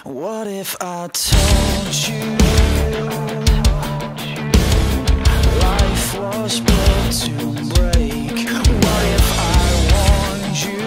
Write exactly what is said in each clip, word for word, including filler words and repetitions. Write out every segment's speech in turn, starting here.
What if I told you life was built to break? What if I warned you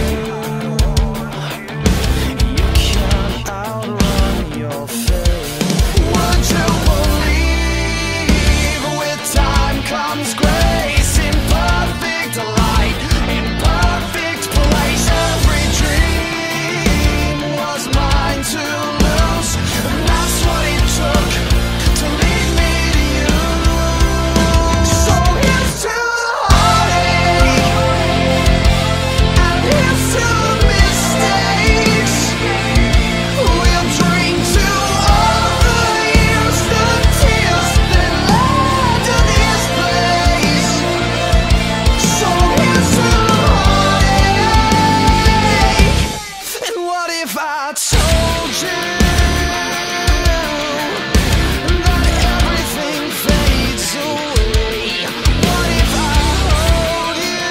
you can't outrun your fate? Would you believe with time comes grace, in perfect light, in perfect place? Every dream was mine to lose, and that's what it took to lead me to you. So here's to the heartache, and here's to the mistakes. We'll drink to all the years, the tears that led to this place. So here's to the heartache. And what if I told you that everything fades away? What if I hold you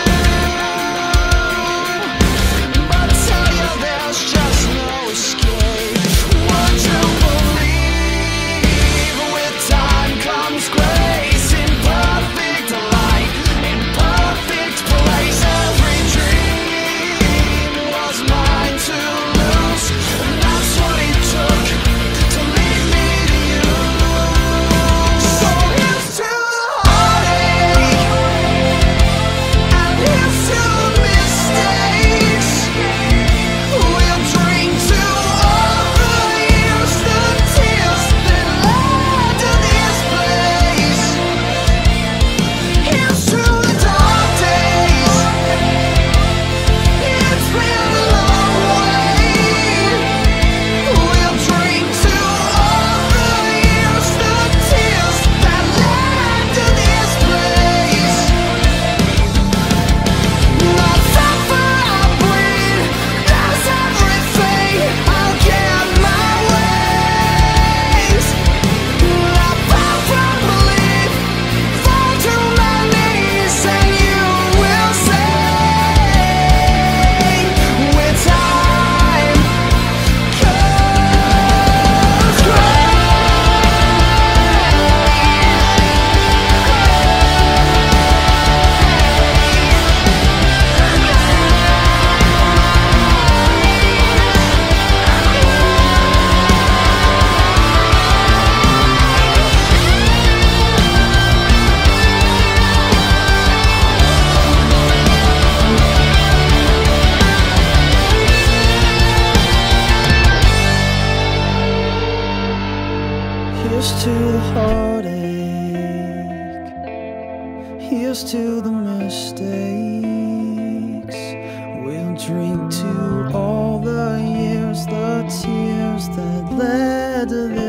but tell you there's just no escape? Would you believe with time comes grace, in perfect light, in perfect place? Every dream was mine to lose, and that's what it took to lead me to you. So here's to the heartache, and here's to the mistakes. We'll drink to all the years, the tears that led to this place. Here's to the dark days. It's been a long way. We'll drink to all the years, the tears that led to this place. Not suffer, I'll bleed. There's everything. I'll get my ways. I bow from belief, fall to my knees, and you will say, with time comes Here's to the heartache, here's to the mistakes. We'll drink to all the years, the tears that led to